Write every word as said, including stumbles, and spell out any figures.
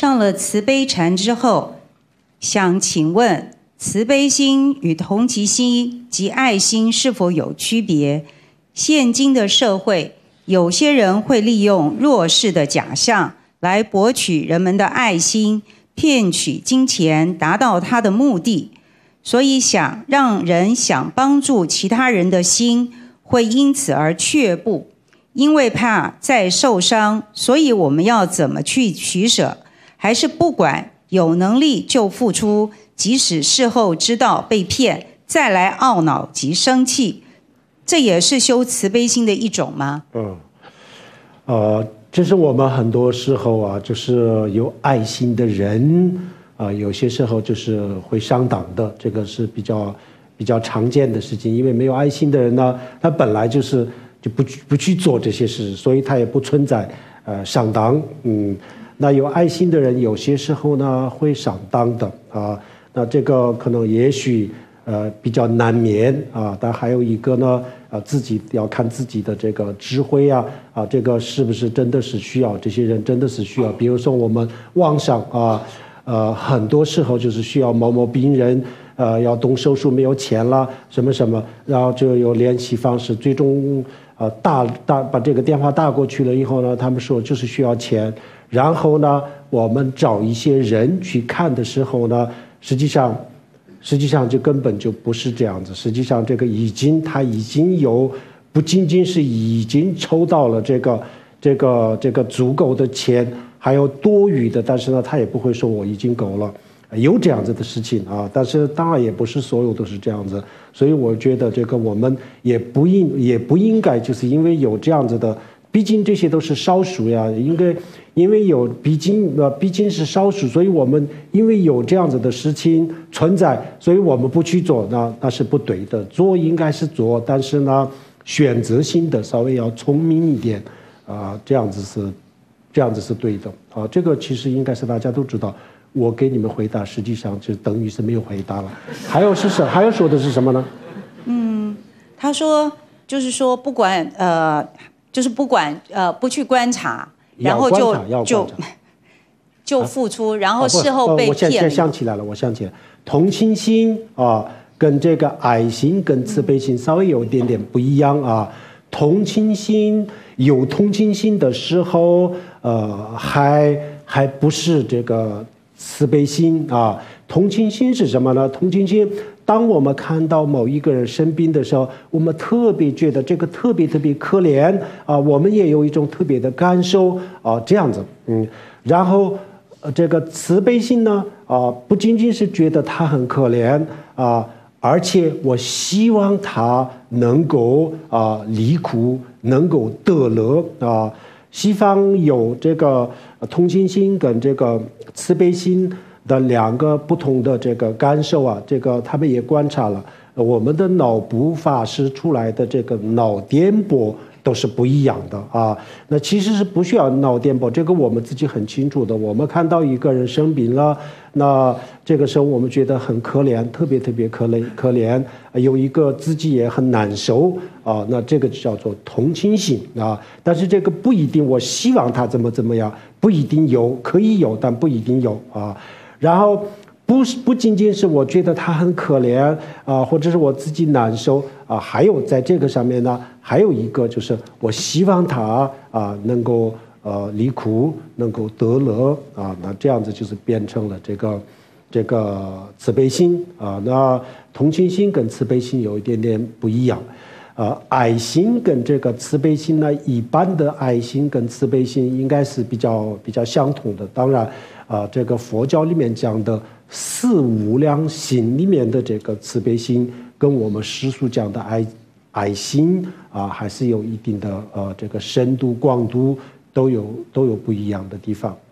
上了慈悲禅之后，想请问慈悲心与同情心及爱心是否有区别？现今的社会，有些人会利用弱势的假象来博取人们的爱心，骗取金钱，达到他的目的。所以想让人想帮助其他人的心会因此而却步，因为怕再受伤，所以我们要怎么去取舍？还是不管有能力就付出，即使事后知道被骗，再来懊恼及生气，这也是修慈悲心的一种吗？ 嗯，呃，这是我们很多时候啊，就是有爱心的人啊、呃，有些时候就是会上当的，这个是比较比较常见的事情。因为没有爱心的人呢，他本来就是就不不去做这些事，所以他也不存在呃上当。嗯，那有爱心的人有些时候呢会上当的啊。那这个可能也许呃比较难免啊，但还有一个呢，啊自己要看自己的这个智慧啊，啊这个是不是真的是需要，这些人真的是需要。比如说我们网上啊。呃，很多时候就是需要某某病人，呃，要动手术没有钱了，什么什么，然后就有联系方式，最终呃打打把这个电话打过去了以后呢，他们说就是需要钱，然后呢，我们找一些人去看的时候呢，实际上，实际上就根本就不是这样子，实际上这个已经他已经有不仅仅是已经抽到了这个这个这个足够的钱。还有多余的，但是呢，他也不会说我已经够了，有这样子的事情啊。但是当然也不是所有都是这样子，所以我觉得这个我们也不应也不应该就是因为有这样子的，毕竟这些都是少数呀，应该因为有毕竟呃毕竟是少数，所以我们因为有这样子的事情存在，所以我们不去做，那那是不对的。做应该是做，但是呢，选择性的稍微要聪明一点啊，这样子是。这样子是对的啊，这个其实应该是大家都知道。我给你们回答，实际上就等于是没有回答了。还有是什？还有说的是什么呢？ 嗯，他说就是说不管呃，就是不管呃不去观察，然后就就就付出，啊、然后事后被骗。 我现在想起来了，我想起来，同情心啊，跟这个爱心跟慈悲心稍微有一点点不一样啊。同情心有同情心的时候，呃，还还不是这个慈悲心啊。同情心是什么呢？同情心，当我们看到某一个人生病的时候，我们特别觉得这个特别特别可怜啊，我们也有一种特别的感受啊，这样子，嗯，然后呃，这个慈悲心呢，啊，不仅仅是觉得他很可怜啊。而且我希望他能够啊离苦，能够得乐啊。西方有这个同情心跟这个慈悲心的两个不同的这个感受啊，这个他们也观察了，我们的脑部发射出来的这个脑电波都是不一样的啊。那其实是不需要脑电波，这个我们自己很清楚的。我们看到一个人生病了，那这个时候我们觉得很可怜，特别特别可怜可怜，有一个自己也很难受啊，那这个叫做同情心啊。但是这个不一定，我希望他怎么怎么样，不一定有，可以有，但不一定有啊。然后不是不仅仅是我觉得他很可怜啊，或者是我自己难受啊，还有在这个上面呢，还有一个就是我希望他啊能够呃离苦，能够得乐啊，那这样子就是变成了这个这个慈悲心啊。那同情心跟慈悲心有一点点不一样。呃，爱心跟这个慈悲心呢，一般的爱心跟慈悲心应该是比较比较相同的。当然，啊、呃，这个佛教里面讲的四无量心里面的这个慈悲心，跟我们世俗讲的爱爱心啊、呃，还是有一定的呃这个深度广度都有都有不一样的地方。